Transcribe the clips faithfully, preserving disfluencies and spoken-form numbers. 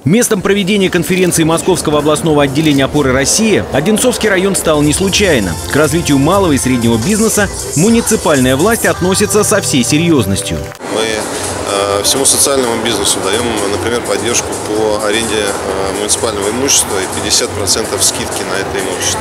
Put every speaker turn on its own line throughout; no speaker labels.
Местом проведения конференции Московского областного отделения «Опоры России» Одинцовский район стал не случайно. К развитию малого и среднего бизнеса муниципальная власть относится со всей серьезностью.
Мы э, всему социальному бизнесу даем, например, поддержку по аренде э, муниципального имущества и пятьдесят процентов скидки на это имущество.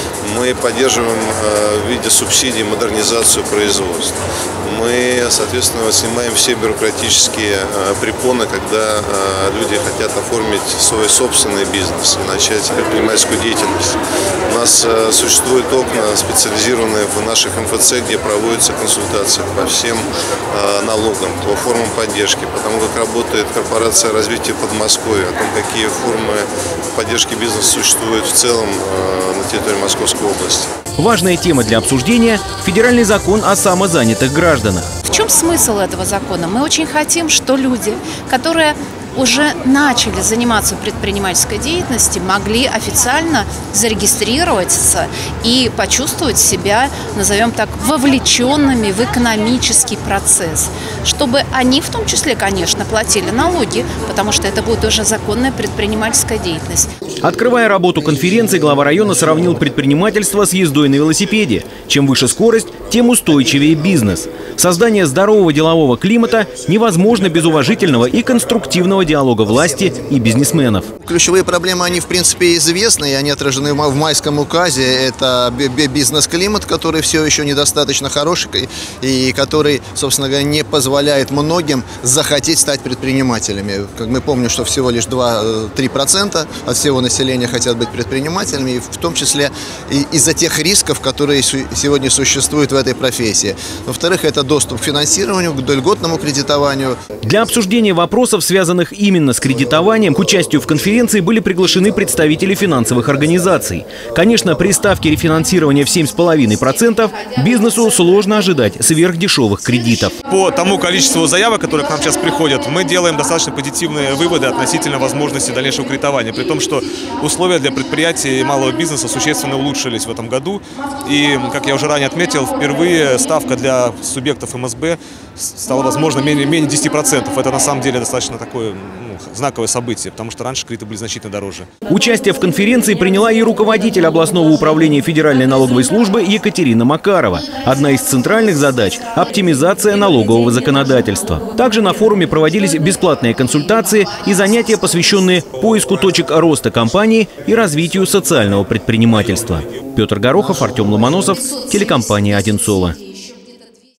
Мы поддерживаем э, в виде субсидий модернизацию производства. Мы, соответственно, снимаем все бюрократические э, препоны, когда э, люди хотят оформить свой собственный бизнес и начать предпринимательскую деятельность. У нас э, существуют окна, специализированные в наших эм эф цэ, где проводятся консультации по всем э, налогам, по формам поддержки, по тому, как работает корпорация развития Подмосковья, о том, какие формы поддержки бизнеса существуют в целом э, на территории Московской области.
Важная тема для обсуждения – федеральный закон о самозанятых гражданах.
В чем смысл этого закона? Мы очень хотим, что люди, которые уже начали заниматься предпринимательской деятельностью, могли официально зарегистрироваться и почувствовать себя, назовем так, вовлеченными в экономический процесс. Чтобы они в том числе, конечно, платили налоги, потому что это будет уже законная предпринимательская деятельность.
Открывая работу конференции, глава района сравнил предпринимательство с ездой на велосипеде. Чем выше скорость, тем устойчивее бизнес. Создание здорового делового климата невозможно без уважительного и конструктивного диалога власти и бизнесменов.
Ключевые проблемы, они в принципе известны, и они отражены в майском указе. Это бизнес-климат, который все еще недостаточно хороший и который, собственно говоря, не позволяет многим захотеть стать предпринимателями. Как мы помним, что всего лишь два-три процента от всего населения хотят быть предпринимателями, и в том числе из-за тех рисков, которые сегодня существуют в этой профессии. Во-вторых, это доступ к финансированию, к льготному кредитованию.
Для обсуждения вопросов, связанных именно с кредитованием, к участию в конференции были приглашены представители финансовых организаций. Конечно, при ставке рефинансирования в семь с половиной процентов бизнесу сложно ожидать сверхдешевых кредитов.
По тому количеству заявок, которые к нам сейчас приходят, мы делаем достаточно позитивные выводы относительно возможности дальнейшего кредитования. При том, что условия для предприятий и малого бизнеса существенно улучшились в этом году. И, как я уже ранее отметил, впервые ставка для субъектов эм эс бэ стала возможно менее, менее десяти процентов. Это на самом деле достаточно такое ну, знаковое событие, потому что раньше кредиты были значительно дороже.
Участие в конференции приняла и руководитель областного управления Федеральной налоговой службы Екатерина Макарова. Одна из центральных задач – оптимизация налогового законодательства. Также на форуме проводились бесплатные консультации и занятия, посвященные поиску точек роста компании и развитию социального предпринимательства. Петр Горохов, Артем Ломоносов, телекомпания «Одинцово».